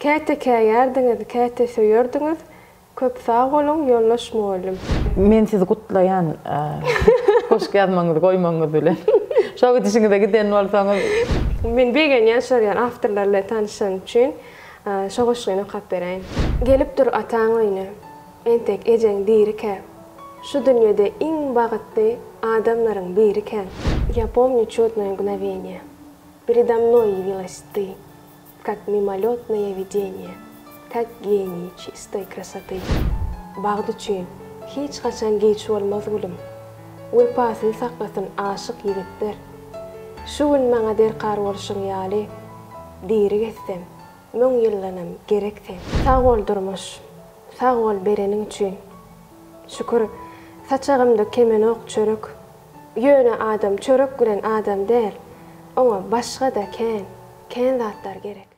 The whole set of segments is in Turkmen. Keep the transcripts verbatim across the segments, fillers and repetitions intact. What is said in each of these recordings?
Kete kayardınız, kete söyürdünüz. Köp sağ olun, yollaşma olun. Men sizi kutlayan, hoş gelmeniz, koymanız bilen. Şoğa dişinize giden olsanız. Men begen yaşaryan afterlarla tanışan üçün şoğa şoğunu kap bereyim. Gelip dur atan oyunu, entek ecen diri ke. Şu dünyada en bağıtlı adamların biri ken. Я помню чудное мгновение. Передо мной явилась ты, как мимолетное видение, как гений чистой красоты. Bağdı üçün, hiç kaçan geç olmaz gülüm. Vefasını saklasın aşık yigitler. Şu gün bana derkar oluşun yali, diri geçsem, mon yıllanam gereksem. Sağ ol durmuş, sağ ol berenin üçün. Şükür, saçağımda kemen ok çörük. Yöne adam çörük gülen adam der. Ona başka da ken, ken zatlar gerek.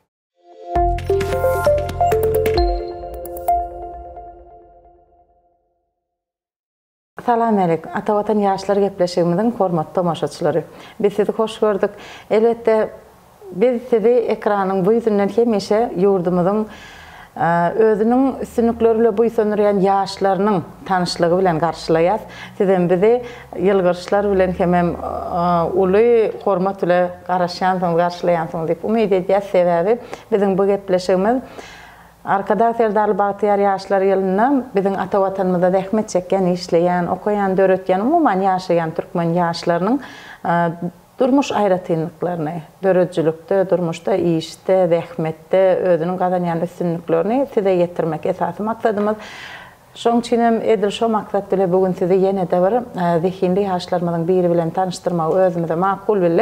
Salam aleykum. Atavatan yaşlar gepleşigimizin hormatly tomaşaçylary. Biz sizi hoş gördük. Elbette biz sizi ekranın bu yüzünden hemişe yurdumuzun özünün üstünlükleri bu sonrayan yaşlarının tanışlığı bilen karşılayaz. Sizden bizi yılgırışlar bilen hemem ulu hormat ile karşılayansınız, karşılayansınız deyip umid edeceğiz sebebi bizim bu gepleşigimiz arkada Serdar Bahtiyar yaşlar yılından bizim ata vatanımızda zahmet çeken, işleyen, okuyan, döretken, umuman yaşayan Türkmen yaşlarının durmuş ayrıtınlıklarını, dörötçülükte, durmuşta, işte, zahmette, özünün kazanyan üstünlüklerini size getirmek esası maksadımız. Şoň üçin edil şo maksat bile bugün size yine de bir zihinli yaşlarımızın biri bilen tanıştırmak özümüze makul bildik.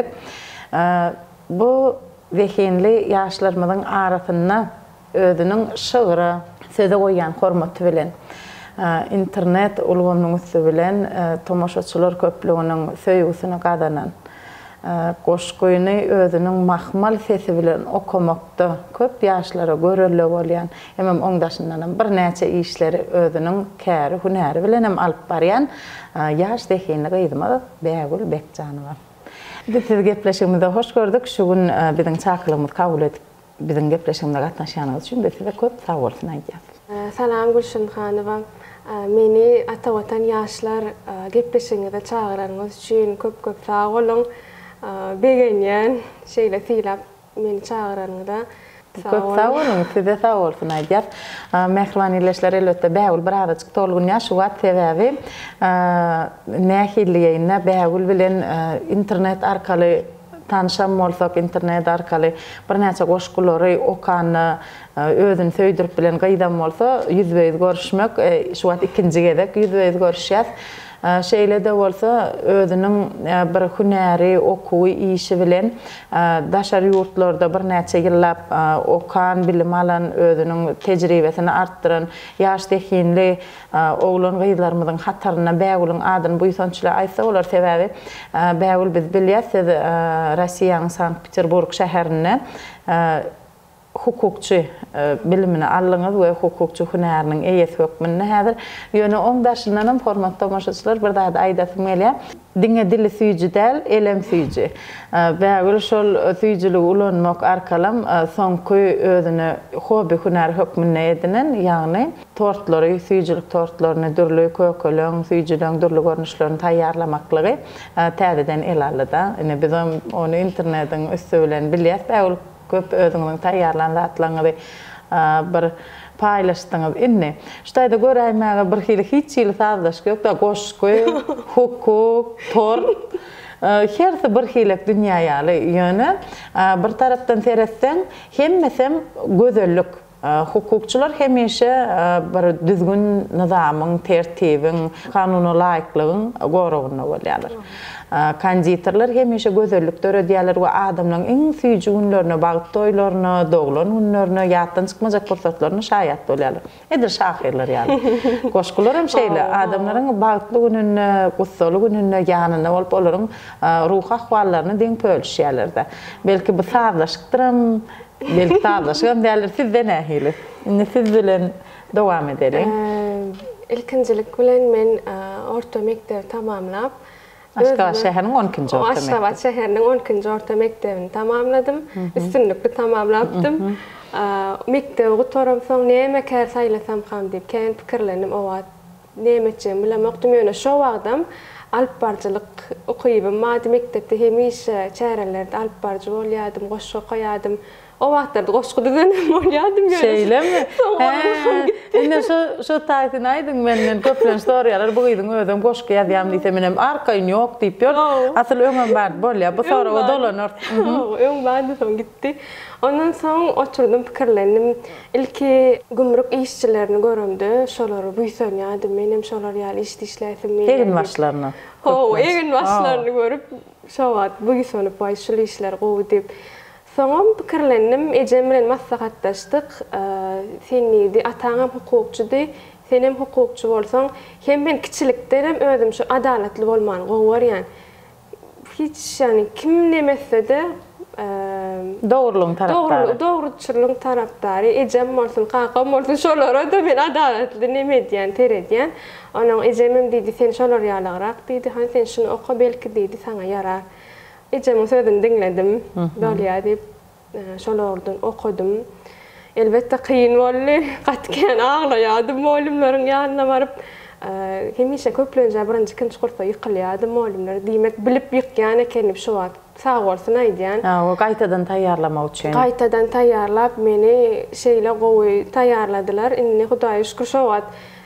Bu zihinli yaşlarımızın arasında özünün şığırı, size koyan hormatı bilen, internet ulgamlygyny bilen tomaşaçylar köplüğünün söýgüsini gazanan, goşgoýuny özünün mahmal sesi bilen okumakda köp yaşlara görelli bolýan, hemem oňdaşyndan bir näçe işleri özünün käri, hünäri bilen hem alyp barýan ýaş zehinli gyzymyz Bägül Bekjanowa. Biz sizi gepleşigimizde hoş gördük. Şu gün biziň çakylygymyzy kabul edip biziň gepleşigimizde gatnaşýanyňyz üçin biz size köp sag bolsun aýdýar. Salam Gülşen Hanowa. Meni ata watan ýaşlar gepleşigine çağıranňyz üçin köp köp sag bolun. Begenýän şeýle filap meni çağıranňyda köp sag bolun, size sag bolsun aýdýar. Mehribanlylaşlar elbetde Bägül bir azajyk tolgun ýaş wat sebebi nähilliýine Bägül bilen internet arkaly tanışan bolsak, internet arkaly bir näçe goşgulary okan özün söýdirip bilen gaýdan bolsa yüzbeýiz görüşmek, şu wagt ikinji gezek yüzbeýiz görüşýäs. Şeýle de bolsa özünün bir hünäri, okuwy, işi bilen daşary ýurtlarda bir näçe ýyllap okan, bilim alan, özünün tejribesini artdyran ýaş zehinli oglan gyzlarymyzyň hataryna Bägüliň adyny buýsançylar aýtsa bolar sebebi Bägül biz bilýäsiz Russiýanyň Sankt-Peterburg şäherine hukukçu bilimini allyňyz we hukukçu hünäriniň eýesi hökmünde häzir ýöne oňdaşyndan hem hormatly tomaşaçylar bir daha aýdasym gelýär. Diňe dili süýji däl, elem süýji. Bägül şol süýjiligi ulanmak arkalam soňky özüne hobi hünär hökmünde edinen, ýagny tortlary, süýjilik tortlaryny dürli kökeleň, süýjileň dürli görnüşlerini taýýarlamaklygy täzeden el aldy. Ine biz onu internetiň üstü bilen bilýäs. Bägül köp özüňiň taýýarlan zatlaryny bir paylaşdyňyz inni. Ştaýda göräýmäge bir hili hiç ýyl sazlaşyk ýok da goşgoý, hukuk, tor hersi bir hilek dünýä ýaly ýöne bir tarapdan seretseň hemmesem gözellik. Hukukçular hemişe bir düzgün nizamyň, tertibiň, kanuny laýyklygyň goragyny bolýarlar. Kandidatlар hemişe gözellik döredýärler we adamlaryň iň süýji günlerine, bagtdoýlaryna, doglan günlerine, ýatdan çykmajak pursatlaryna şaýat bolýarlar. Edir şahyrlar ýaly. Goşgular hem şeýle adamlaryň bagtly gününe, gussaly gününe ýanyna bolup olaryň ruh ahwallaryny deň pölüşýärler. Belki bu sazlaşykdyr, belki sazlaşyk däler sizde nähili. Indi siz bilen dowam edelim. İlkinjilik bilen men orta mekdep tamamlap Aşgabat şäheriniň on ikinji orta mektebi. Aşgabat şäheriniň on ikinji orta mektebini tamamladım. Üstünlükli tamamlapdym. Mikte oturum son neme kär saylasam ham dip kän pikirlenim owat nemetjem bilen maqtum ýöne şo wagdam alp barjylyk okuyybym. Mady mektepde hemişe çärelerde alp barjy bolýadym, goşgo goýadym. O wagtlarda goşgo düzenim bolýadym ýöne. Şeýlemi? Ine şu şu taýtyn aýdyň menden köplen storýalar bu ýylyň ödüm goşgo ýazýam diýsem menem arkaýyn ýok diýip ýör. Asyl öňem bar bolýar. Bu sonra o dolanır. Öň bardy soň gitdi. Ondan soň oturdum pikirlendim. Ilki gümrük işçilerini görümdi. Şolary buýsanýadym. Menem şolar ýaly iş işläsim. Egin başlaryny. Ho, egin başlaryny görüp şowat buýsanyp baýşyly işler gowy diýip. Soňam pikirlendim. Ejem bilen maslahatdaşdyk. Senidi ataňam hukukçydy. Senem hukukçy bolsaň, hem men kiçilikden hem özüm şu adaletli bolmany gowy ýan. Hiç ýani kim nemesede Doğruluğun taraftarı. Doğru, doğruçuluğun taraftarı. Ecem olsun, kakam olsun, şolara da ben adaletli neme diyen, terediyen. Onun ecemim dedi, sen şolar yalağırak dedi, hani sen şunu oku belki dedi, sana yarar. Ecemin sözünü dinledim, böyle deyip, şolardan okudum. Elbette kıyın oldu, katken ağlayadım, oğlumların yanına varıp, hemişe köplönce birinci ikinci kursa yıkılyadım oğlumları, demek bilip yıkyan ekenip şu var. Sağ olsun aydiyan. O qaytadan taýýarlamak üçin. Qaytadan taýýarlap meni şeýle gowy taýýarladylar. Inni Hudaýa şükür şo wagt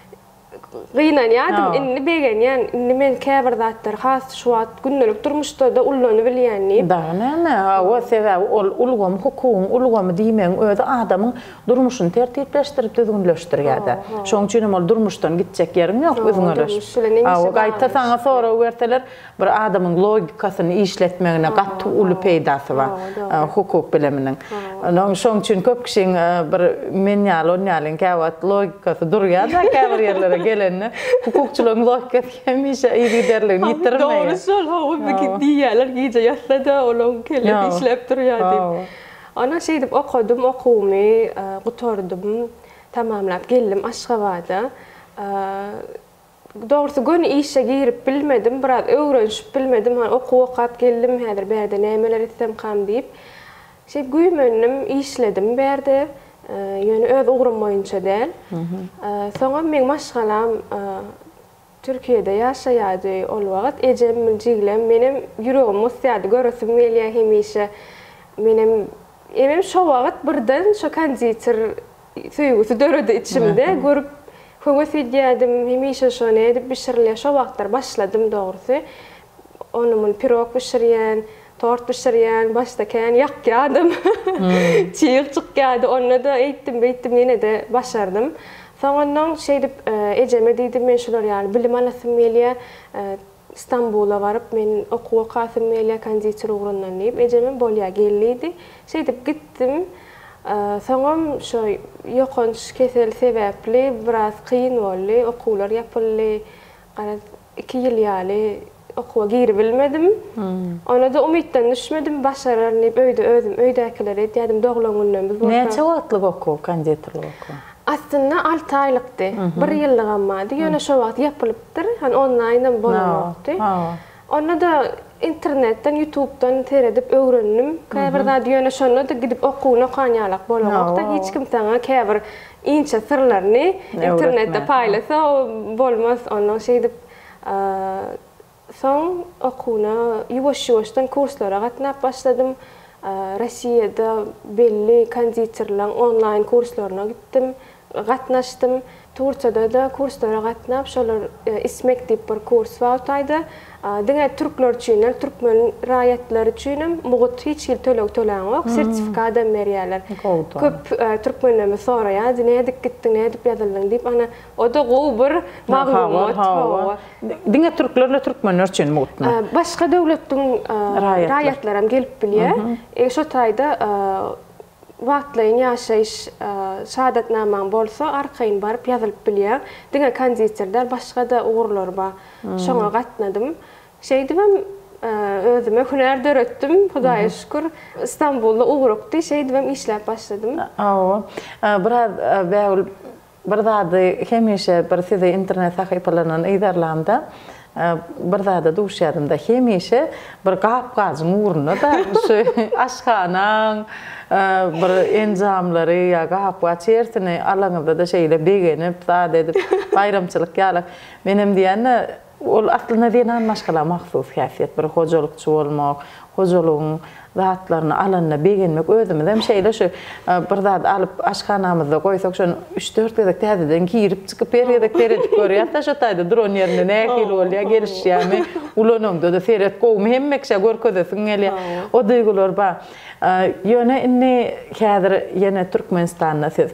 gynanýadym. Inni begenýän, inni men käbir zatlar has şu wagt gündelik durmuşda da ullany bilýänni. Dana, o sebäbi ol ulgam hukugyň, ulgam diýmeň özi adamyň durmuşyny tertipleşdirip düzgünleşdirýärdi. Şoň üçin ol durmuşdan gitjek ýerim ýok özüňe göre. O gaýta saňa sonra öwrteler bir adamyň logikasyny işletmegine gatty uly peýdasy bar. Hukuk bileminiň. Onuň şoň üçin köp kişiň bir menýal, onýalyň käwat logikasy durýar da käbir ýerlere gelende hukukçylygyň logikasy hemişe ýigderligini ýitirmeýär. Doğru şol, o diýerler giýje ýatlada olon kelip işlep durýar diýip. Ana şey dip okudum, okumy gutardym, tamamlap geldim Aşgabatda. Doğrusu gün işe girip bilmedim, biraz öwrenşip bilmedim. Hani oku okat geldim, häzir berde nämeler etsem kam diýip. Şey güýmendim, işledim berde. Ýöne öz ugrum boýunça däl. Soňra men maşgalam Türkiýede ýaşaýardy ol wagt. Ejem jiglem menem ýüregim musýady göresim gelýär hemişe. Menem emem şo wagt birden şo konditer süýgüsü döredi içimde görüp köňüs edýärdim, hemişe şonu edip bişirilýär. Şo wagtlar başladym dogrusu. Onumun pirog bişirýän, tort pişirýän, başda kän ýakýadym. Çyýyk çykýady, onu da eýtdim, beýtdim, ýene de başardym. Soňradan şey dip ejeme diýdim, men şolar ýaly bilim alasym gelýär. İstanbul'a barıp men okuw okasym gelýär konditer ugrundan diýip ejemem bolýar geldi. Şey dip gittim. Soňram şo ýokanç kesel sebäpli biraz kıyın boldy, okuwlar ýapyldy. Gara iki ýyl ýaly okuwa giri bilmedim. Ona da umytdan düşmedim, başarar diýip öýde özüm öýdäkiler edýärdim, doglaňyndan biz bolsa. Neçe wagtlyk okuw, konditerlik okuw? Aslında altı aylykdy, bir ýyllyk ammady. Ýöne şo wagt ýapylypdyr, hani online bolanokdy. Ona da internetden, YouTube'dan teredip öwrendim. Käbir zat ýöne şonu da gidip okuwny okanýarlyk bolanokda. Hiç kim saňa käbir inçe sirlerini internetde paýlasa bolmaz. Ondan şey dip soň okuwna ýuwaş-ýuwaşdan kurslara gatnap başladym. Rossiýada belli konditerler online kurslaryna gittim, gatnaşdym. Turkiýede da kurslara gatnap, şolar ismek diýip bir kurs wagtaydy. Diňe türkler üçin, türkmen raýatlar üçin mugut hiç ýyl töleg töläň ok, sertifikat berýärler. Köp türkmenleme soraýar, näde gitdiň, näde ýazyldyň diýip ana o da gowy bir maglumat. Diňe türklerle türkmenler üçin mugutmy? Başga döwletiň raýatlar hem gelip bilýär. Şo taýda wagtlaryň ýaşaýyş şahadatnamaň bolsa arkaýyn baryp ýazylyp bilýär. Diňe konditerler başga da ugurlar bar. Şoňa gatnadym. Şey diýem, özüme hüner döretdim, Hudaýa şükür. İstanbulda ugrukdy, şey diýem işläp başladym. O, biraz bäwul bir zady hemişe bir size internet sahypalarynyň eýderlärinde bir zada duşyadymda hemişe bir gap-gazın uğruna da şu aşkanaň bir enjamlary ya gap-gaz çertini alaňyzda da şeýle begenip zat edip bayramçylyk ýaly menem diýende ol atlyna diýen maşgala mahsus häsiýet bir hojalykçy bolmak, hojalygyň zatlaryny alanyna begenmek özümizem şeýle şu bir zat alyp aşkanamyzda goýsak şonu üç dört gezek täzeden girip çykyp berýärdik teredik görýär da şu taýda dron ýerine nähil bolýar gelişýärmi ulanyňda da seret gowmy hemmekşe görkezesiň gelýär o duýgular bar. Ýöne inni häzir ýene Türkmenistanda siz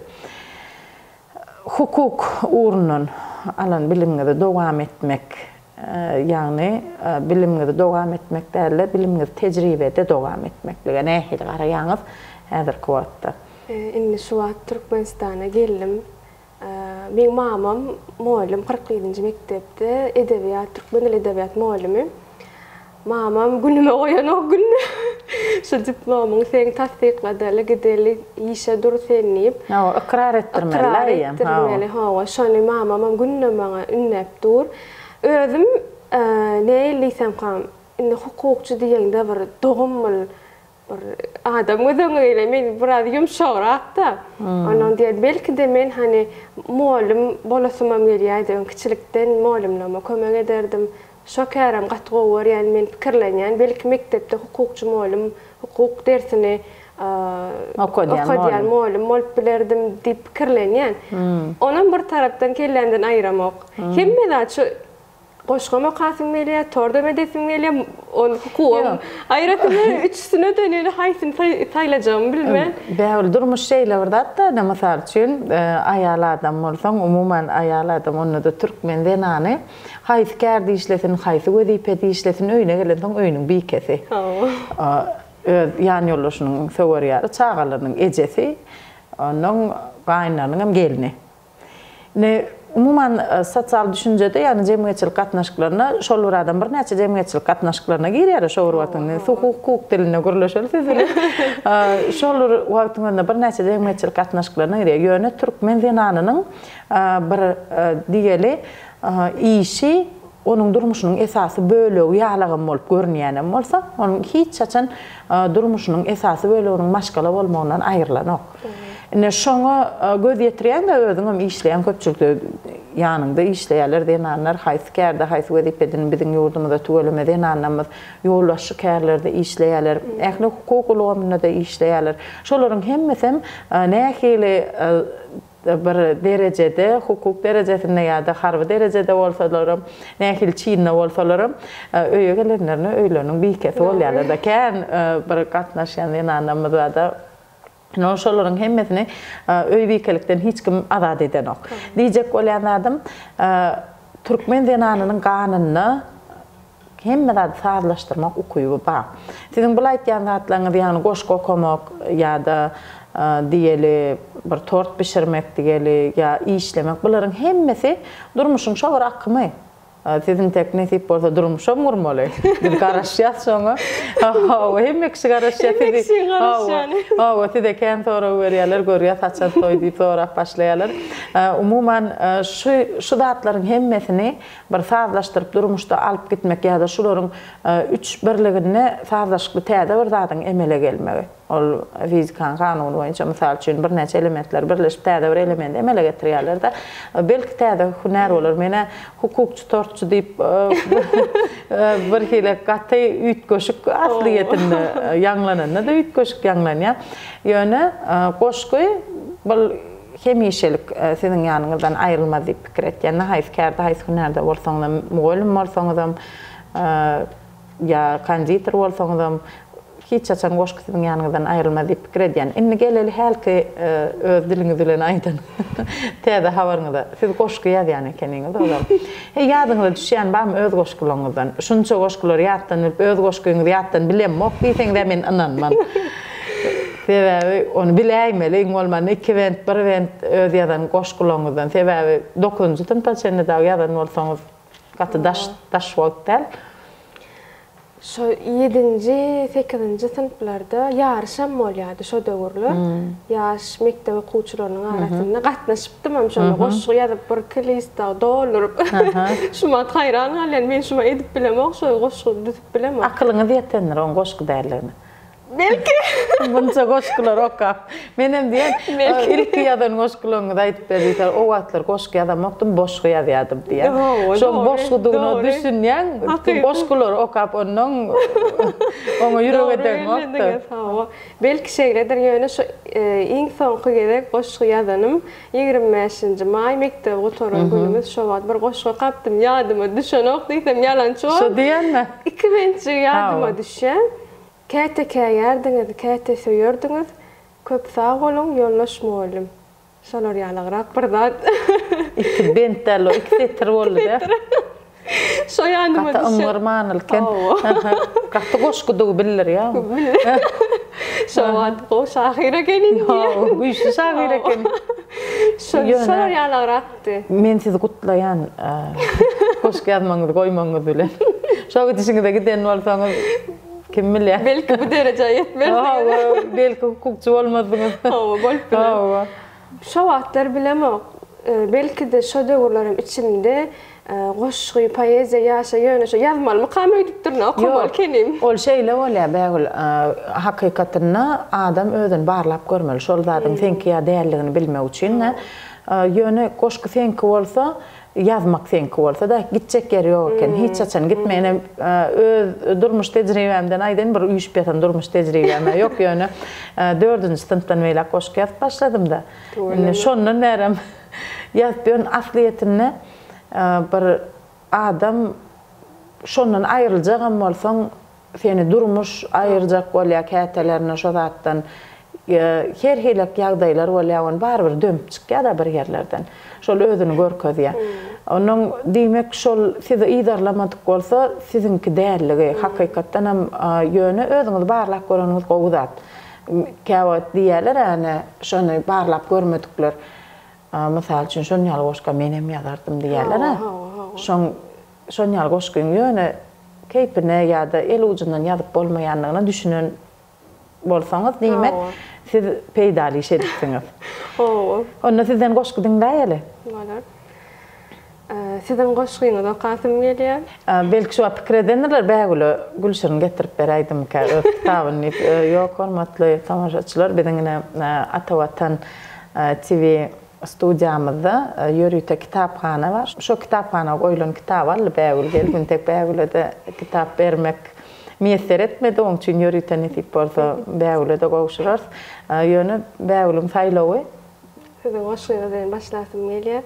hukuk uğrunun alan bilimňizde dowam etmek yani bilimňizde dowam etmek däl, bilimňiz tejribede dowam etmeklige nähili garaýaňyz häzirki wagtda? Inni şu wagt Türkmenistana geldim. Meň mamam muallim kırk ýedinji mektepde edebiyat, türkmen dili edebiyat muallimi. Mamam günüme oyan o gün şu diplomunu sen tasdiqlady, gideli işe dur senip. Ha, ikrar etdirmeli. Etdirmeli, ha. Şonu mamam günüme maňa ünnep dur. Özüm näýliysem ham, indi hukukçy diýende bir dogumly bir adam özüňe men biraz ýumşagrak-da. Onuň diýen belki de men hani muallim bolasymam gelýärdi, kiçilikden muallimlama kömek ederdim. Şokaram gatgowar, yani men pikirlenýän belki mektepde hukukçy muallim, hukuk dersini okudýan muallim bolup bilerdim diýip pikirlenýän. Onuň bir tarapdan kellenden aýramak. Hemme şu goşgama kasym gelýär, tordam edesim gelýär, onu hukukum aýratyny üçsüne döneli haýsyn saýlajagym bilmän. Bäwul durmuş şeýle barda da, mysal üçin aýal adam bolsaň, umuman aýal adam onu da türkmen denany haýsy kärdi işlesin, haýsy wezipede işlesin, öýüne gelensoň öýüniň bikesi. Ýan ýoldaşynyň söwürýäri, çagalarynyň ejesi, onuň gaýnanyň gelini. Ne umuman sosial düşünjede, yani jemgyýetçilik gatnaşyklaryna şol adam bir näçe jemgyýetçilik gatnaşyklaryna girýär şol wagtyny hukuk diline gürleşeli sizler. Şol wagtyny bir näçe jemgyýetçilik gatnaşyklaryna girýär. Ýöne türkmen zenanynyň bir diýeli işi onun durmuşynyň esasy bölegi ýalygy bolup görnýän bolsa, onun hiç çaçan durmuşynyň esasy böleginiň maşgala bolmagyndan aýrylanok. Ne şoňa göz ýetirýän de özüňem işleýän köpçülikde ýanynda işleýärler diýenler, haýsy kärde, haýsy wezipeden biziň ýurdumyzda töwelemede ýanamyz ýoldaşy kärlerde işleýärler, ähli hukuk ulgamynda da işleýärler. Şolaryň hemmesem nähili bir derecede, hukuk derejesinde ýa-da harby derecede bolsalar, nähili çiğne bolsalar, öýe gelenlerine öýleniň bikesi bolýarlar da kän bir gatnaşýan ýanamyzda da no şolaryň hemmesini öý bikelikden hiç kim azad edenok. Diýjek bolýan adam türkmen zenanynyň ganyny hemme sazlaşdyrmak ukuýuby bar. Siziň bu aýtýan zatlaryňyz ýani goşky okumak ýa-da diýeli bir tort pişirmek diýeli ýa işlemek, bularyň hemmesi durmuşyň şowar akymy. Sizin tek nesip bolsa durmuşam urmaly. Bir garaşýas soňa. Ha, hemmek garaşýas. Hemmek garaşýany. Ha, size kän sonra berýärler, görýär, saçan toý diýip sonra başlaýarlar. Umuman şu şu zatlaryň hemmesini bir sazlaşdyryp durmuşda alyp gitmek ýa-da şolaryň üç birligine sazlaşykly täze bir zatyň emele gelmegi. Ol fizikaň kanuny boýunça mysal üçin bir näçe elementler birleşip täze bir element emele getirýärler da belki täze hunar bolar. Mene hukukçy tortçy diýip bir hile gaty üýtgeşik asliýetinde ýanglananda da üýtgeşik ýanglanýar. Ýöne goşky bul hemişelik seniň ýanyňyzdan aýrylmaz diýip pikir etýän. Haýsy kärde, haýsy hunarda bolsaňyz, mugallim bolsaňyz, ýa konditor bolsaňyz, hiç açan goşky siziň ýanyňyzdan aýrylmaz diýip pikir edýän. Indi geleli helki öz diliňiz bilen aýdan. Täze habaryňyzda siz goşky ýazýan ekeniňiz olar. He ýadyňyza düşýän barmy öz goşkylaryňyzdan? Şunça goşkylar ýatdan, öz goşkyňyzy ýatdan bilenmok diýseň de men inanman. Sebäbi onu biläýmeli, bolman iki went, bir went öz ýazan goşkylaryňyzdan. Sebäbi dokuzunçy tynpaçyny da ýazan bolsaňyz gaty daş daş wagtda. Şo yedinci, sekizinci sınıflarda yarışam bolýardy şo döwürler. Ýaş mekdep okuwçylarynyň arasynda gatnaşypdym, hem şonu goşgy ýazyp bir klista doldurup. Şuma haýran galen, men şuma edip bilemok, şo goşgy düzüp bilemok. Akylyňyz ýetendir on goşgy därlerini. Belki. Bunca goşgylar okap. Menem diýen, ilki ýadan goşgylaryňy aýdyp berýär. O wagtlar goşgy ýazam okdum, boşgy ýazýardym diýen. Şo boşgydygyny düşünýän, goşgylar okap onuň oňa ýüregeden okdy. Belki şeýledir ýöne şo iň soňky gerek goşgy ýazanym ýygrimi beşinji may mekdep oturan günümüz şo wagt bir goşgy kapdym, ýadyma düşenok diýsem ýalançy. Şo diýenmi? ikinji ýadyma düşen. Käte käýärdiňiz, käte söýärdiňiz, köp sag bolun, ýollaşmalym. Şolar ýalagrak bir zat. İki bentler, iki setr boldy. Şo ýanyma düşen. Gata umurmanylken. Gata goşgydygy bilir ýa. Şo wagt o şahyra gelin. Ha, güýçli şahyra gelin. Şolar ýalagrakdy. Men sizi gutlaýan, goşgy ýazmaňyzy goýmaňyz bilen. Şo gidişiňizde giden bolsaňyz kim bilir? Belki bu derece yetmez. Ha, belki hukukçu olmadınız. Ha, bolup bilen. Şo wagtlar bilemok. Belki de şo döwürlerim içinde goşgy, poeziýa ýaşa ýöne şo ýazmaly mykam öýdüpdir, okumaly kenim. Ol şeýle bolýar bägül. Hakykatyna adam özüni barlap görmeli. Şol zadyň senki ýa däerligini bilmek üçin ýöne goşgy senki bolsa, yazmak senki bolsa da gitjek ýeri ýok eken. Hiç açan gitmeýän öz durmuş tejribemden aýdyn bir üç beş durmuş tejribem ýok ýöne. dördünji sınıfdan beýle goşgy ýazyp başladym da. Şondan näram ýazpýan asliýetini bir adam şondan aýryljak bolsaň seni durmuş aýyrjak bolýar kätelerine şo zatdan her hilek ýagdaýlar bolýar, barbyr dömüp çykýar da bir ýerlerden. Şol özüni görkezýär. Onuň diýmek şol sizi iýdarlamadyk bolsa, sizinki dälligi hakykatdan hem ýöne özüňiz barlap göreniňiz gowuzat. Käwet diýerler, ýani şonu barlap görmedikler. Mysal üçin şonu ýaly goşga menem ýazardym diýerler. Şon şonu ýaly goşgyň ýöne keýpine ýa-da el ujundan ýazyp bolmaýanlygyny düşünen bolsaňyz diýmek siz peýdali şerikdiňiz. Onda sizden goşgy diňläýeli. Bolar. Sizden goşgyňyz okasym gelýär. Belki şu pikir edenler bägüli Gülşirin getirip beräýdim ki kitabyny ýok hormatly tamaşaçylar biziňne Atawatan T V studiýamyzda ýörüýte kitapxana bar. Şo kitapxana goýulan kitap aly bägüli gelgün tek bägülide kitap bermek miýesser etmedi, oň üçin ýörüýte netip bolsa bägülide gowşurar. Ýöne bägüliň saýlawy. Sizden goşgyňyzdan başlasym gelýär.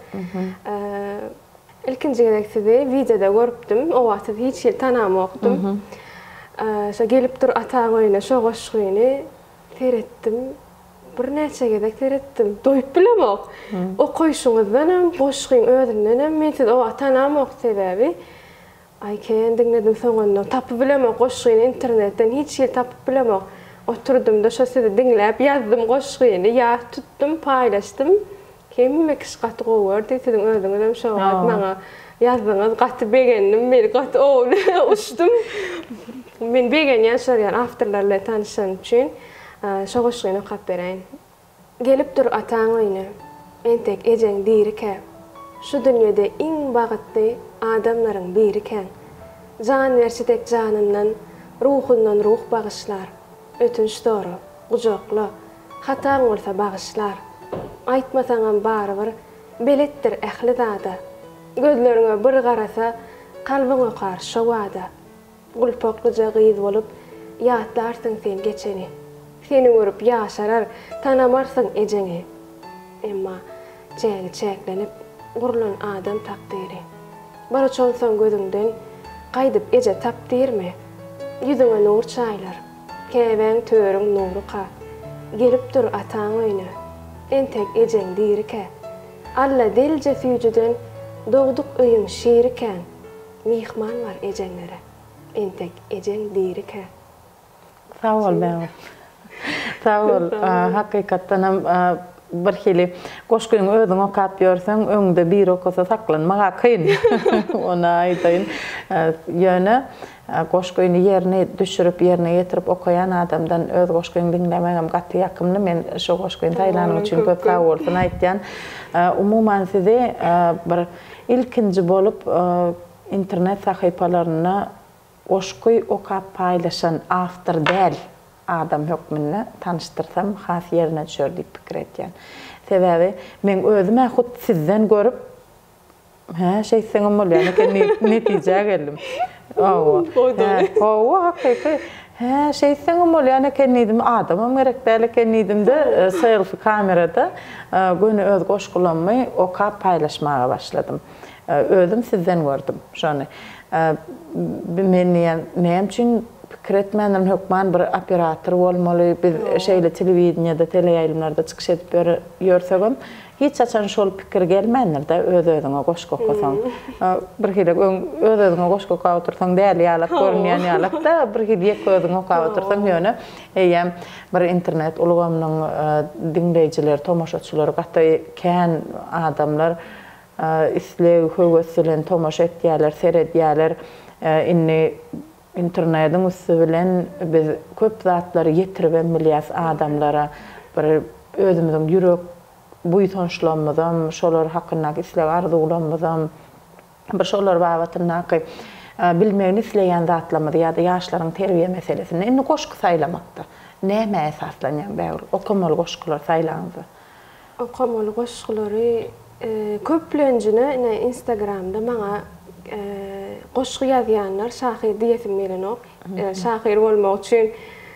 İlkinji gerek sizi videoda görüpdim. O wagt hiç ýer tanamokdum. Şo gelip dur ataň öýüne şo goşgyny seretdim. Bir neçe gezek seretdim. Doýup bilemok. O goýşuňyzdan hem goşgyň özünden hem men sizi o wagt tanamok sebebi ay kendiňden soňundan tapyp bilemok goşgyny internetden hiç ýer tapyp bilemok. Oturdum da şo sizi diňläp ýazdım goşgyny, ýa tutdum, paýlaşdym. Kim iş gaty goýardy, siziň özüňizden şo wagt maňa ýazdyňyz, gaty begendim, men gaty oğul uçdum. Men begen ýaşarýan awtorlarla tanışan üçin şo goşgyny okap bereýin. Gelip dur ataň öýüne, entek ejeň dirike. Şu dünýede iň bagatly adamlaryň birike. Jan bersitek janyndan, ruhundan ruh bagyşlar. Ötünç doro, gujakla, hataň bolsa bagyşlar. Aýtmasaňam barbyr, beletdir ähli zada. Gözleriňe bir garasa, kalbyň okar şo wada. Gulpoklyja gyýyz bolup, ýatlarsyň sen geçeni. Seni görüp ýaşarar, tanamarsyň ejeňi. Emma çägi çäklenip, gurulan adam takdiri. Bara çonsoň gözüňden, gaýdyp eje tapdirmi? Ýüzüňe nur çaýlar, käbäň töreň nuru ka. Gelip dur ataň öýüne, entek ejeň dirike. Alla delje süýjüden, dogduk öýüň şiiriken. Mihman var ejeňlere, entek ejeň dirike. Sağ ol bägül. Sağ ol. Hakykatdan hem bir hili goşgyň özüň okap ýörseň öňde bir okasa saklanmaga kyn. Ona aýtaýyn. Ýöne goşgyny ýerine düşürip ýerine ýetirip okayan adamdan öz goşgyny dinlemegem gaty ýakymly. Men şu goşgyny taýlanyň üçin köp sag bolsun aýtýan. Umuman size bir ilkinji bolup internet sahypalaryna goşgy okap paýlaşan awtor däl adam hökmünde tanıştırsam has yerine düşer diýip pikir etýän. Sebäbi men özüme hut sizden görüp ha şeýseňem bolýan eken netije geldim. Owa. Owa hakyky. Ha şeýseňem bolýan eken diýdim adamam gerek däl eken diýdim-de selfie kamerada göni öz goşgulanmy okap paýlaşmaga başladym. Özüm sizden gördüm şonu. Men näme üçin Kretmenden hökman bir operator bolmaly, biz şeýle telewizionyada, teleýaýlymlarda çykyş edip ýörsegem, hiç açan şol pikir gelmendir da öz özüňe goşgy okasaň. Bir hili öz özüňe goşgy okap otursaň däl ýalak görnýän ýalak da bir hili ýek özüňe okap otursaň ýöne eýem bir internet ulgamynyň dinleýijiler, tomaşaçylar, gatty kän adamlar islew höweslen tomaşa etýärler, seredýärler. Inni internetin üstü bilen biz köp zatlary ýetirip emilýäs adamlara bir özümiziň ýürek buýtanşlanmadan, şolar hakynda isleg arzulanmadan, bir şolar babatynda bilmegini isleýän zatlamady ýa-da ýaşlaryň terbiýe meselesinde indi goşgy saýlamakda näme esaslanýan bäwul okamaly goşgylar saýlandy. Okamaly goşgylary köplenjine Instagramda maňa goşgy ýazýanlar şahir diýesim bilenok. Şahir bolmak üçin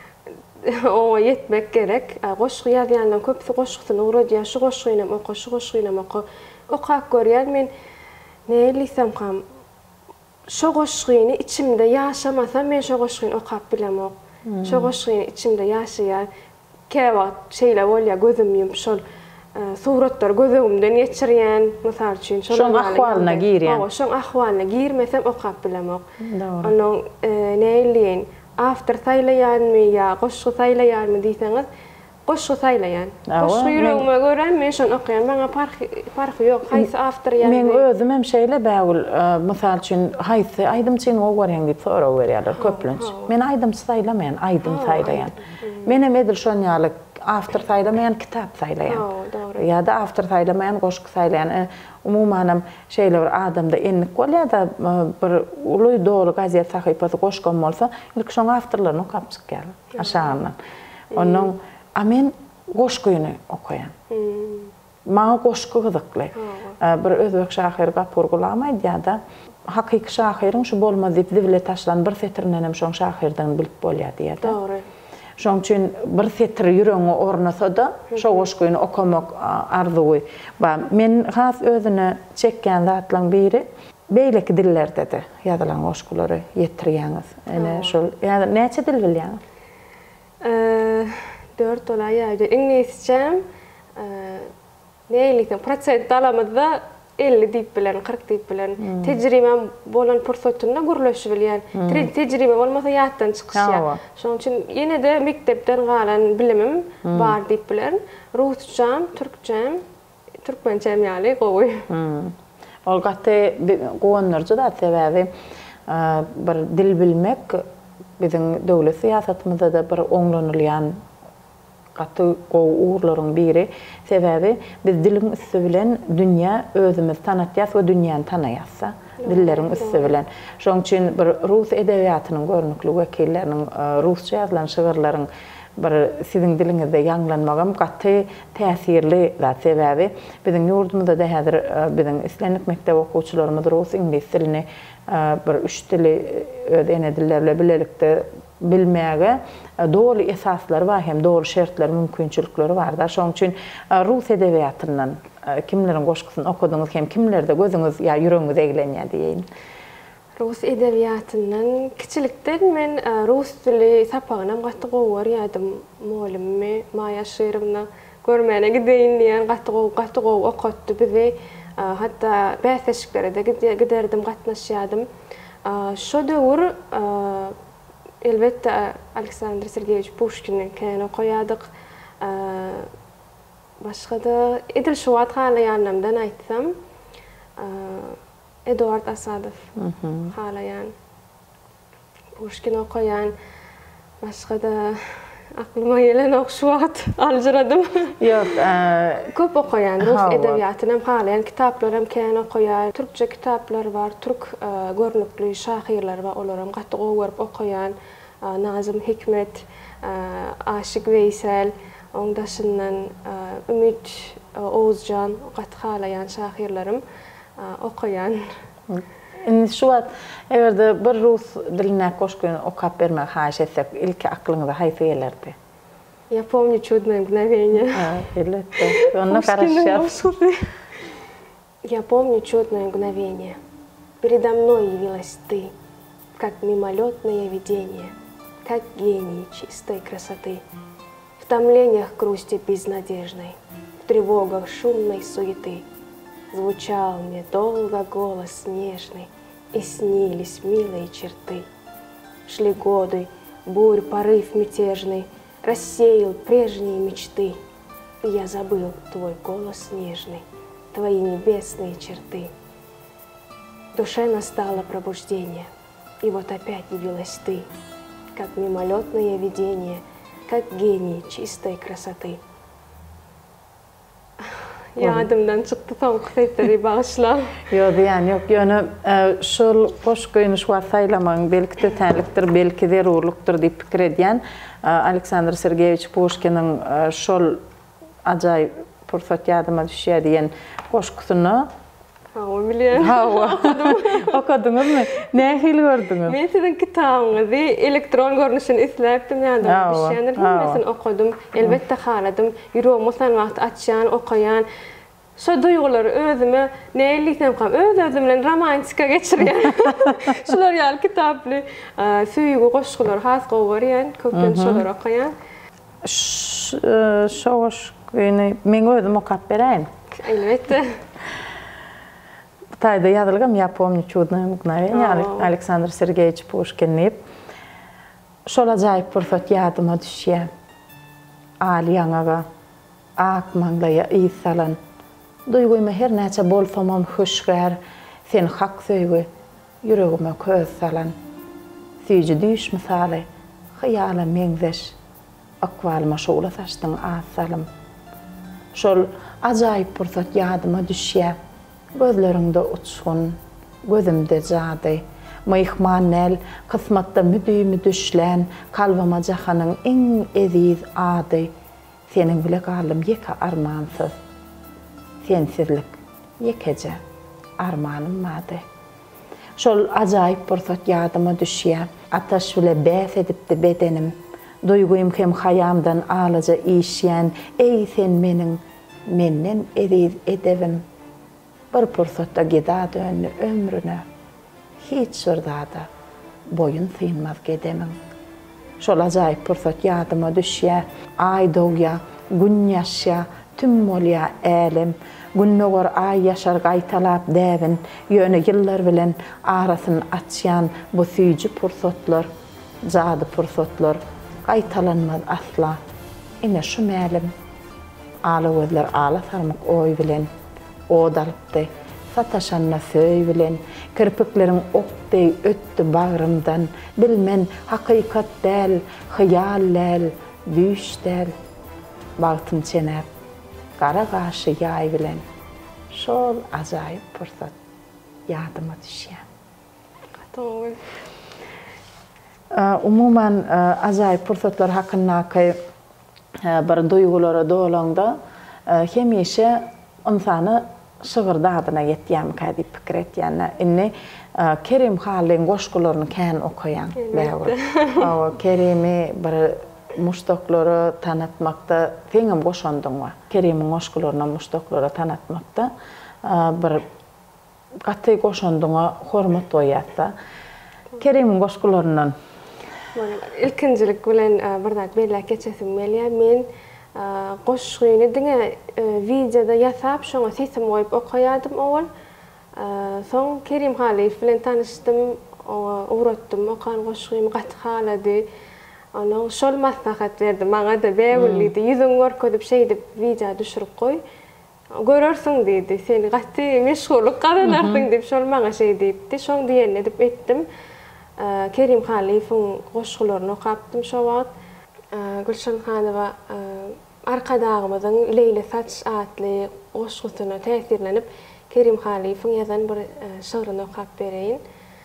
oňa ýetmek gerek. Goşgy ýazýanlar köpsi goşgysyny uradýar, şu goşgyny oka, şu goşgyny oka. Okap görýän men nälisem ham şu goşgyny içimde ýaşamasam men şu goşgyny okap bilemok. Şu goşgyny içimde ýaşaýar. Käwagt şeýle bolýar gözüm ýumşal. Suratlar gözümden geçirýän, mysal üçin şoň ahwalyna girýän. Owa, şoň ahwalyna girmesem okap bilemok. Onuň näilin after saýlaýanmy ýa goşgy saýlaýanmy diýseňiz, goşgy saýlaýan. Goşgy ýüregime görän men şoň okyan, maňa farky ýok. Haýsy after ýa. Men özüm hem şeýle bäwul, mysal üçin haýsy aýdym çyn o görýän diýip sorag berýärler köplenç. Men aýdym saýlamaýan, aýdym saýlaýan. Menem edil şoň ýaly after saýlamaýan kitap saýlaýan. Ya da after saýlamaýan goşgy saýlaýan. Umuman şeýle bir adamda enlik bolýar da bir uly dogry gazet sahypasy goşgan bolsa, ilk şoň afterlaryny okap çykýar. Aşaňdan. Onuň amen goşgyny okaýan. Maňa goşgy gyzykly. Bir özbek şahyry Gapur Gulamaýdy ýa-da hakyky şahyryň şu bolmaz diýip dibile taşlan bir setrinden hem şoň şahyrdan bilip bolýar diýär. Dogry. Şoň üçin bir setri ýüregiňe ornasa-da şo goşgyny okamak arzuwy. Ba men has özüne çekýän zatlaryň biri beýleki dillerde-de ýazylan goşgulary ýetirýäňiz. Ene şol ýa-da näçe dil bilýäňiz? Eee, dört dolar ýa-da inglizçem, eee, näýlikden prosent alamyzda elli diýip bilen, kırk diýip bilen. Tejribem bolan pursatynda gürleşip bilýän. Tejribe bolmasa ýatdan çykýar. Şoň üçin ýene-de mektepden galan bilimim bar diýip bilen. Rusçam, türkçem, türkmençem ýaly gowy. Ol gaty gowanlarja da sebäbi bir dil bilmek biziň döwlet syýasatymyzda da bir oňlanylýan gaty gowy uğurlaryň biri. Sebäbi biz diliň üstü bilen dünýä özümiz tanatýas we dünýäni tanaýasa. Dilleriň üstü bilen. Şoň üçin bir rus edebiýatynyň görnükli wekilleriniň rusça ýazylan şygyrlaryň bir siziň diliňizde ýanglanmagam gaty täsirli zat. Sebäbi biziň ýurdumyzda da häzir biziň islenlik mektep okuwçylarymyz rus ingliz dilini bir üç dili öz ene dillerle bilelikde bilmäge dogry esaslar bar hem dogry şertler, mümkinçilikleri bar da. Şoň üçin rus edebiýatyndan kimleriň goşgysyny okudyňyz hem kimlerde gözüňiz ýa ýüregiňiz eglenýär diýeýin. Rus edebiýatyndan kiçilikden men rus dili sapagynam gatty gowy ýadym. Mollimy Maya Şeýrowna görmäne gideýin diýen gatty gowy gatty gowy okatdy bizi. Hatta bäseşiklere de giderdim, gatnaşýardym. Şo döwür elbetde Aleksandr Sergeyevich Pushkinni kän okaýardyk. Başka da Edil Şuvat halayanlarımdan aytsam, Eduard Asadov halayan, Pushkin okuyan, başka da aklıma gelen Şuvat aljıradım. Yok, köp okuyan, Rus edebiyatını halayan kitaplarım keyin okuyan, Türkçe kitaplar var, Türk görnüklü şahirler var, olaram gatygy görüp okuyan, Nazım Hikmet, Aşık Veysel, ondaşından Ümit Oğuzcan, gaty halayan şahirlerim okuyan. Şu an evde bir Rus diline koşkun okap vermek haş etsek ilk aklınıza haysi gelerdi. Я помню чудное мгновение. Я помню чудное мгновение. Передо мной явилась ты, как мимолетное видение, как гений чистой красоты. В томлениях грусти безнадежной, в тревогах шумной суеты звучал мне долго голос нежный, и снились милые черты. Шли годы, бурь, порыв мятежный, рассеял прежние мечты, и я забыл твой голос нежный, твои небесные черты. В душе настало пробуждение, и вот опять явилась ты, как мимолетное видение, как гений чистой красоты. Yadımdan çıktı tam kıtaytları bağışla. Yok yani yok yani şol koşkuyunu şu saylaman belki de tenliktir belki de zorluktur deyip fikir ediyen Aleksandr Sergeyevich Pushkin'in şol acayip fırsat yadıma düşüyor diyen koşkusunu Ha, biliyorum. Ha, okudum. Okudunuz mu? Ne hil gördünüz? Ben sizin kitabınızı elektron görünüşünü izleyiptim yani. Bir şeyler hemmesini okudum. Elbette haladım. Yüreğim sen vakit açan, okuyan. Şu duyguları özüme neyliysem kam öz özümle romantika geçiriyen. Şular yani kitaplı süyüğü koşkular has koğuyan, köpten şular okuyan. Şu koşkuyunu men özüm okap bereyim. Elbette. Тайда ядылгам, я помню чудное мгновение, Александр Сергеевич Пушкин. Şol acayip fırsat yadıma düşüyor. Al yanağa, ak manglaya iyisalan. Duyguyma her neçe bol famam huşgar, sen hak söygü, yüreğime köz salan. Süyücü düş misali, hıyala mengzeş, akvalma şoğla saçtın asalım. Şol acayip fırsat yadıma düşüyor. Gözlerinde uçsun, gözümde cadı. Mıyıkmanel, kısmatta müdüğümü düşlen, kalbama cahanın en eziz adı. Senin bile kalım yeka armansız. Sensizlik yekece armanım madı. Şol acayip fırsat yadıma düşüyor. Ataş bile bes edipti bedenim. Duyguyum hem hayamdan ağlaca işyen. Ey sen menin, menden eziz edevim. Bir fırsatta gida dönü ömrüne, hiç sırdada boyun sığınmaz gedemin. Şol acayip fırsat yadıma düşüyor, ay doğuya, gün yaşya, tüm olya elim, günnogor ay yaşar gaytalap devin, yönü yıllar bilen arasını açyan bu süyücü fırsatlar, cadı fırsatlar, gaytalanmaz asla. Ine şu melim, ağla gözler ağla sarmak oy bilen, o dalıptı, sataşanla söy bilen, kirpiklerin okday öttü bağrımdan, bilmen hakikat del, hıyal del, düş del, bağıtım çenep, kara karşı yay bilen, şol acayip fırsat yadıma düşüyor. Umuman acayip fırsatlar hakkında bir duygulara doğulanda hemişe insanı şığırda adına yetiyem kaydı fikir etiyene. İnni Kerim Halil'in koşkularını kən okuyan. Kerim'i bir muştokları tanıtmakta, senin koşandın var. Kerim'in koşkularına muştokları tanıtmakta bir katı koşandığına hormat oyatta. Kerim'in koşkularından İlkincilik bilen bardak belli geçesim meliya men qoşğuyunu diňe videoda ýasap şoňa sesimi goýup okaýardym owal. Soň Kerim Halil bilen tanışdym, uğratdym, okan qoşğuyumy gaty halady. Onu şol maslahat berdi. Maňa da bäwildi. Ýüzüň görkezip şey dip video düşürüp goý. Görersiň diýdi. Sen gatty meşgullyk gadanarsyň dip şol maňa şey diýipdi. Şoň diýenle dip etdim. Kerim Halifoň goşgularyny okapdym şo wagt. Gülşen Hanowa arkadagymyzyň Leýla Saç adly goşgusyna täsirlenip Kerim Halifoň ýazan bir şygyryny okap bereýin.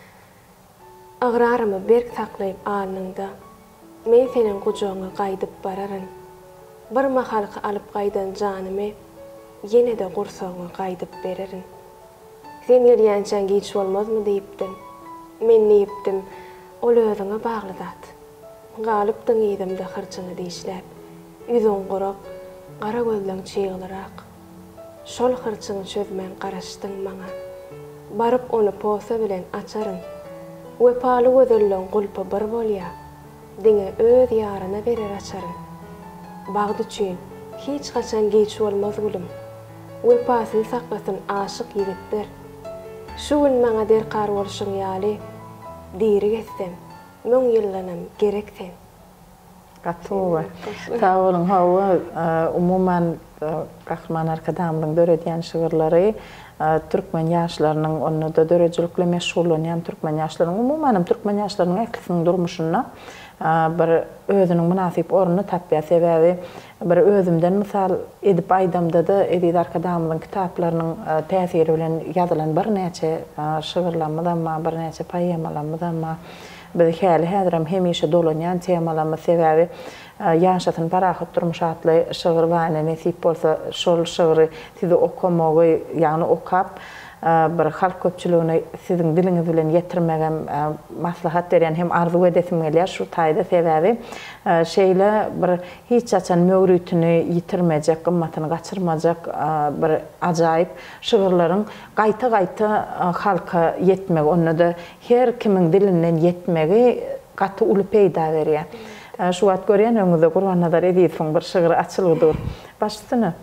Agrarmy berk saklaýyp alnynda. Men senin gujoňa gaýdyp bararyn. Bir mahalky alyp gaýdan janymy ýene de gursaňa gaýdyp bererin. Sen ýerýänçän giç bolmazmy diýipdim. Men diýipdim, ol özüňe bagly zat. Galypdyň ýerimde hyrçyny diýişläp. Ýüzüň gorak, gara gözleň çygylarak. Şol hyrçyny çözmän garaşdyň maňa. Baryp onu posa bilen açaryn. Wepaly gözleň gulpa bir bolýa. Diňe öz ýaryna berer açaryn. Bagdy üçin hiç gaçan geç bolmaz gülüm. Wepasyny saklasyn aşyk ýigitler. Şu gün maňa derkar bolşyň ýaly. Diri getsem, müň ýyllanam gerek sen. Gatowa. Sağ olun. Hawa umuman Kahraman Arkadamyň döredýän şygyrlary türkmen ýaşlarynyň onu da dörejilikle meşgullanýan türkmen ýaşlarynyň umuman türkmen ýaşlarynyň äklisiniň durmuşyna bir özüniň münasip oruny tapýar. Sebäbi bir özümden misal edip aýdamda da Edip Arkadamyň kitaplarynyň täsiri bilen ýazylan bir näçe şygyrlanmadan, bir näçe poemalardan bir häli häzirem hemişe dolanýan temalarmy sebäbi ýaşatyň parahat durmuş atly şygyr bäne nesip bolsa şol şygyry sizi okamagy, ýagny okap bir halk köpçüligine sizin diliniz bilen ýetirmegem maslahat berýän hem arzu edesim gelýär şu taýda sebäbi şeýle bir hiç açan möwrütüni ýitirmejek, gymmatyny gaçyrmajak bir ajaýyp şygyrlaryň gaýta-gaýta halka ýetmegi, onu da her kimiň dilinden ýetmegi gaty uly peýda berýär. Şu wagt görýän öňüňizde Gurbanazar Edipoň bir şygyry açyldyr. Başsyny.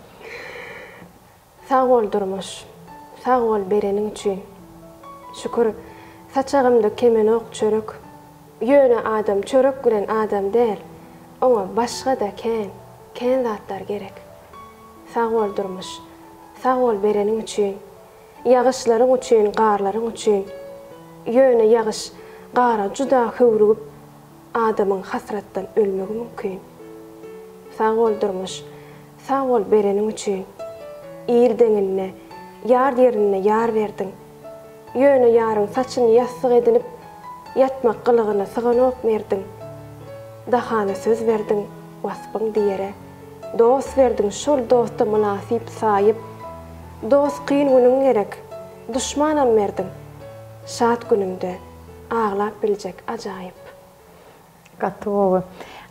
Sağ ol Durmuş. Sağ ol bereniň üçin. Şükür, saçagymda kemen ok çörek. Ýöne adam çörek bilen adam däl. Oňa başga da ken, ken zatlar gerek. Sağ ol Durmuş. Sağ ol bereniň üçin. Ýagyşlaryň üçin, garlaryň üçin. Ýöne ýagyş, gara juda howrup adamyň hasratdan ölmegi mümkin. Sağ ol Durmuş. Sağ ol bereniň üçin. İýil deňine, ýar ýerine ýar berdiň. Ýöne ýaryň saçyny ýassyk edinip, ýatmak gylygyna syganok berdiň. Dahana söz berdiň, waspyň diýere. Dost berdiň, şol dosta münasip saýyp. Dost kyn günüň gerek, düşmanam berdiň. Şat günümde ağlap biljek ajaýyp. Gatowa.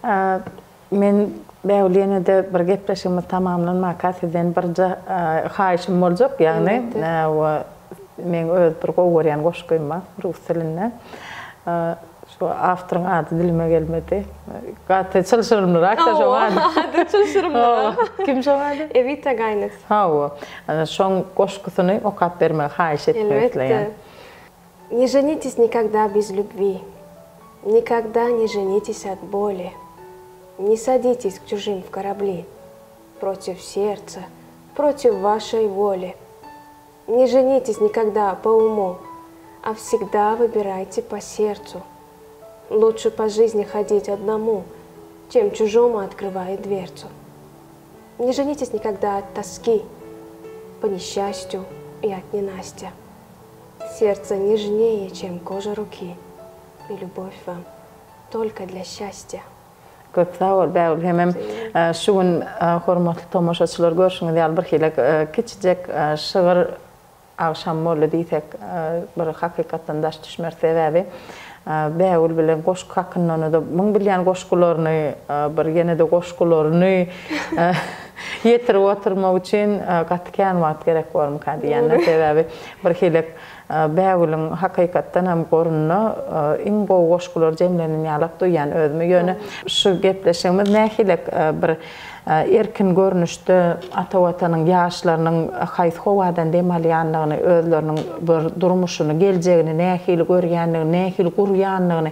Men Bäwlene de bir gepleşigimiz tamamlanmak sizden bir haýyşym boljak, ýagny men öz bir gowurýan goşgym bar rus tiline. Şu awtoryň ady dilime gelmedi. Gaty çylşyrymdyrak da şo ady. Ady çylşyrymdyrak. Kim şo ady? Evita Gaynes. Hawa. Ana şoň goşgusyny okap bermek haýyş etmekle. Не женитесь никогда без любви. Никогда не женитесь от боли. Не садитесь к чужим в корабли, против сердца, против вашей воли. Не женитесь никогда по уму, а всегда выбирайте по сердцу. Лучше по жизни ходить одному, чем чужому открывает дверцу. Не женитесь никогда от тоски, по несчастью и от ненастья. Сердце нежнее, чем кожа руки, и любовь вам только для счастья. Köp sağ ol Bäwul. Hemem şu gün hormatly tomaşaçylar görüşüňiz ýaly bir hile kiçijek şygyr agşam boldy diýsek bir hakykatdan daş düşmer sebäbi Bäwul bilen goşku hakynda da müň bilýän goşgularyny bir ýene de goşgularyny ýetirip oturmak üçin gatykän wagt gerek bolmaka diýenler sebäbi bir hile Bäwulyň hakykatdan hem gorunna iň gowy goşgular jemlenini ýalap duýan özüme ýöne şu gepleşigimiz nähilek bir erkin görnüşde ata-watanyň ýaşlarynyň haýsy howadan demalýanlygyny, özleriniň bir durmuşyny, geljegini nähili görýänligini, nähili gurýanlygyny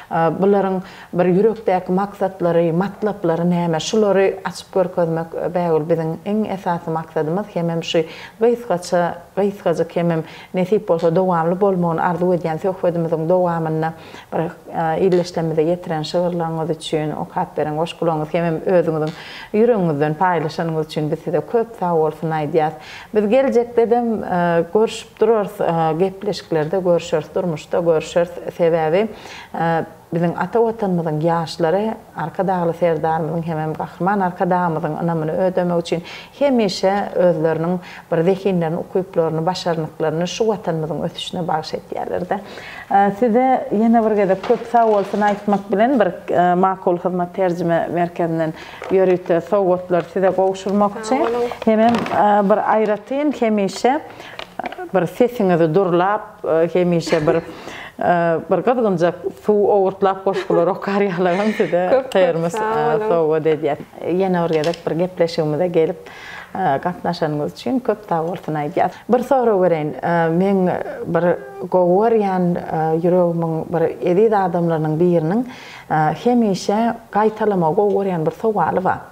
Bunların bir yürekdäki maksatlary, matlaplary näme? Şulary açyp görkezmek bägül biziň iň esasy maksadymyz. Hemem şu gysgaça, gysgaça hemem nesip bolsa dowamly bolmagyny arzu edýän söhbetimiziň dowamyna bir illeşlemede getiren şygyrlaryňyz üçin o hat beren goş gulaňyz hemem özüňiziň ýüregiňizden paýlaşanyňyz üçin biz size köp sag bolsun aýdýas. Biz geljekde de görüşüp durarys, gepleşiklerde görüşürüz, durmuşda görüşürüz. Sebebi bizim ata watanymyzyň ýaşlary, arkadagly serdarymyzyň hemem gahrman arkadagymyzyň anamyny ödemek üçin hemişe özleriniň bir zehinlerini, ukuyuplaryny, başarnyklaryny şu watanymyzyň ötüşine bagyş etýärler-de. Size ýene bir gede köp sag bolsun aýtmak bilen bir makul hyzmat terjime merkezinden ýörüte sowgatlar size gowuşurmakçy hemem bir aýratyn hemişe bir sesiňizi durlap hemişe bir bir gazgınca su oğurtlap koşkular okar yalagan size tayarmız soğuğa dediyat. Yine oraya bir gepleşimizde gelip gatnaşanыңız üçün köp sağ olsun aýdýas. Bir soru bereyin, men bir gowurýan ýüregimin bir edid adamlarynyň biriniň hemişe gaýtalama gowurýan bir sowaly bar.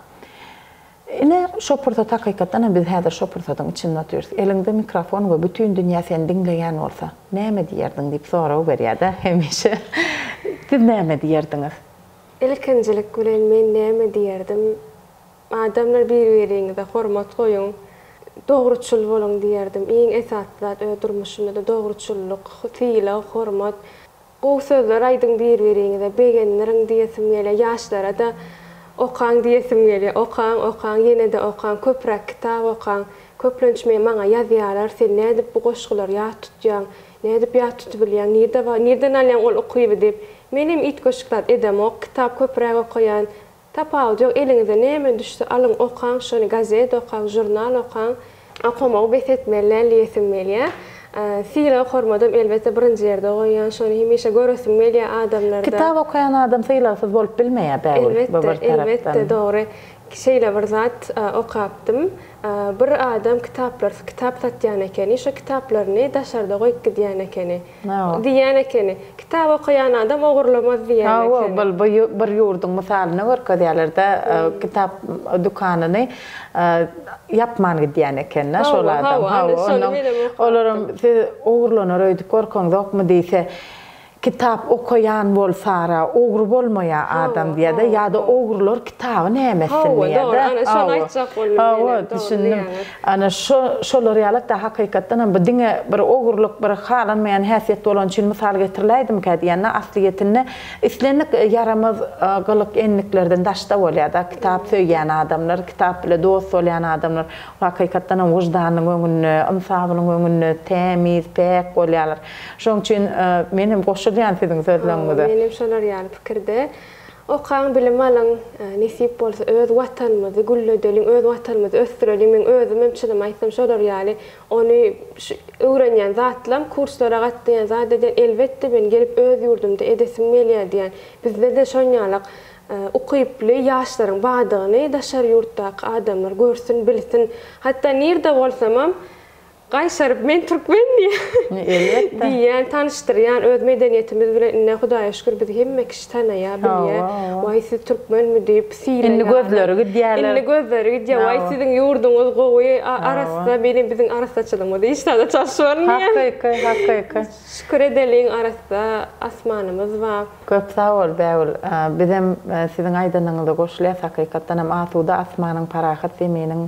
Ine şopurta hakykatdan biz häzir şopurtadyň içinde oturýarys. Elinde mikrofon we bütün dünýä seni dinleýän bolsa, näme diýerdiň diýip soraw berýär-de hemişe. Siz näme diýerdiňiz? Ilkinjilik bilen men näme diýerdim? Adamlar bir-biriňize hormat goýun, dogruçul boluň diýerdim. Iň esasly öz durmuşymda dogruçulluk, fiýle, hormat. Bu sözler aýdyň bir-biriňize begenleriň diýesim gelýär, ýaşlara da okan diýesim gelýär. Okan, okan, ýene de okan, köpräk kitap okan. Köplençme maňa ýazýarlar, sen nädip bu goşgular ýa tutjaň, nädip ýa tutup bilýän, nirde bar, nirden alýan ol okuýby diýip. Menim it goşglar edem ok, kitap köpräk okuyan. Tapaw jok eliňize näme düşdi, alyň okan, şonu gazet okan, jurnal okan. Okumagy besetmeler, liýesinmelýär. Fiýle hormadym elbetde birinji ýerde goýan, şonu hemişe göresim gelýär adamlarda. Kitap okuyan adam fiýlasyz bolup bilmeýär bägül. Elbette, elbette doğru. Şeýle bir zat okapdym. Bir adam kitaplar, kitap satýan eken, şu kitaplaryny daşarda goýup gidýän eken. Diýän eken. Kitap okuyan adam ogurlamaz diýän eken. Ha, bu bir ýurduň misalyny görkezýärler-de kitap dukanyny yapman gidýän eken, şol adam. Ha, olaram siz ogurlanar öýdüp gorkaňyz okmy diýse, kitap okuyan bolsara ogur bolmaýa adam diýär-de, ýa-da ogurlar kitaby nämesin diýär-de. Ana şonu aýtjak bolýar. Ha, düşündim. Ana şolar ýalykda hakykatdan bu diňe bir ogurluk bir halanmaýan häsiýet bolan üçin mysal getiriläýdim ki diýende asliýetinde islenik yaramaz gylyk enliklerden daşda bolýar-da. Kitap söýýän adamlar, kitap bilen dost bolýan adamlar hakykatdan wujdanyň öňünde, ymsabynyň öňünde temiz, pek bolýarlar. Şoň üçin menim ýan siziň sözleriňizde. Menim şolar ýaly pikirde. Okan bilim alan nesip bolsa öz watanymyzy gülledeliň, öz watanymyzy ösdürelim, men özüm hemçilim aýtsam şolar ýaly ony öwrenýän zatlam, kurslara gatdýan zat eden elbetde men gelip öz ýurdumda edesim gelýär diýen. Bizde de şoň ýalyk ukuyply ýaşlaryň badygyny daşar ýurtdaky adamlar görsün, bilsin. Hatda nirde bolsamam Gaýşaryp men türkmen diýen. Diýen tanışdyrýan öz medeniýetimiz bilen inne Hudaýa şükür biz hemme kişi tanaýa bilýär. Waý siz türkmenmi diýip fiýle. Indi gözleri gidýärler. Indi gözleri gidýär. Waý siziň ýurduňyz gowy arasynda benim biziň arasaçylygymyz işlerde çalışýarmyn. Hakyky, hakyky. Şükür edeliň arasynda asmanymyz bar. Köp sag bol bägül. Bizim siziň aýdanyňyzda goşulýar hakykatdan hem atuda asmanyň parahat zeminiň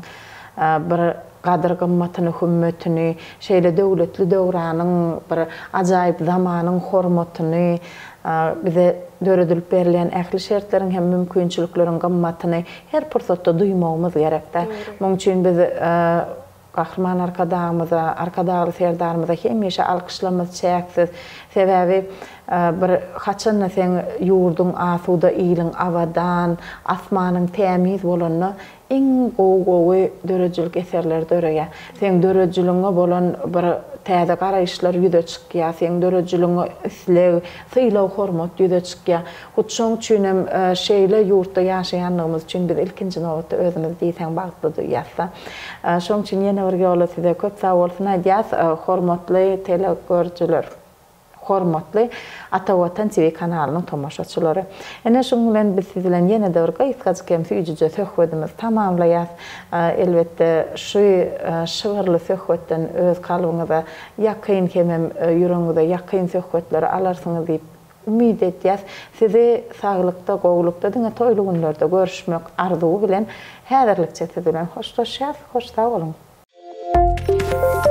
bir gadyr gymmatyny, hümmetini, şeýle döwletli döwranyň bir ajaýyp zamanyň hormatyny, bize döredilip berilen ähli şertleriň hem mümkinçilikleriň gymmatyny her pursatda duýmagymyz gerekde. Muň üçin biz gahrman arkadagymyza, arkadagy serdarymyza hemişe alkyşlamagy çäksiz. Sebebi bir haçan sen ýurduň asuda ýylyň awadan, asmanyň temiz bolanyny iň gowy dörejilik eserler döreýär. Sen dörejiliňe bolan bir täze garaýşlar ýüze çykýar, sen dörejiliňe islew, sylaw, hormat ýüze çykýar. Şoň üçin hem şeýle ýurtda ýaşaýanlygymyz üçin biz ilkinji nowatda özümiz diýsen bagtly duýýarsa. Şoň üçin ýene bir ýola size köp sag bolsun aýdýas, hormatly telegörjüler. hormatly Ata Watan T V kanalynyň tomaşaçylary. Ene şoň bilen biz siz bilen ýene döwür gaýtgaçykym süýjüje söhbetimiz tamamlaýar. Elbetde şu şygyrly söhbetden öz kalbyňyza ýakyn hemem ýüregiňizde ýakyn söhbetleri alarsyňyz diýip umid etýäs. Sizi saglykda, gowlukda diňe toýly günlerde görüşmek arzuwy bilen häzirlikçe siz bilen hoşlaşýas. Hoş sag bolun.